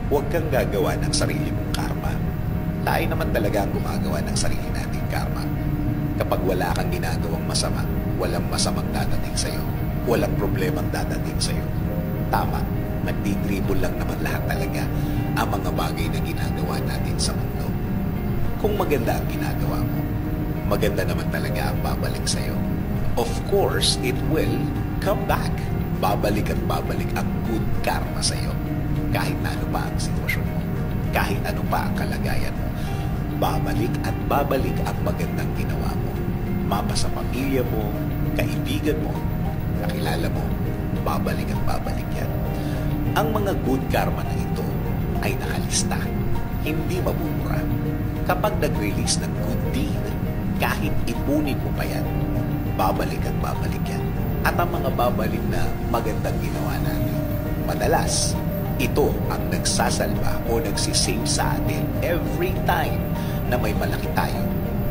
Huwag kang gagawa ng sarili mong karma. Tayo naman talaga ang gumagawa ng sarili nating karma. Kapag wala kang ginagawang masama, walang masamang dadating sa'yo. Walang problemang dadating sa'yo. Tama, nagdidribble lang naman lahat talaga ang mga bagay na ginagawa natin sa mundo. Kung maganda ang ginagawa mo, maganda naman talaga ang babalik sa'yo. Of course, it will come back. Babalik at babalik ang good karma sa'yo. Kahit na ano pa ang sitwasyon mo, kahit ano pa ang kalagayan mo, babalik at babalik ang magandang ginawa mo. Mapa sa pamilya mo, kaibigan mo, kakilala mo, babalik at babalik yan. Ang mga good karma na ito ay nakalista, hindi mabubura. Kapag nag-release ng good deed, kahit ipunin mo pa yan, babalik at babalik yan. At ang mga babalik na magandang ginawa natin, madalas, ito ang nagsasalba o nagsisave sa atin every time na may malaki tayo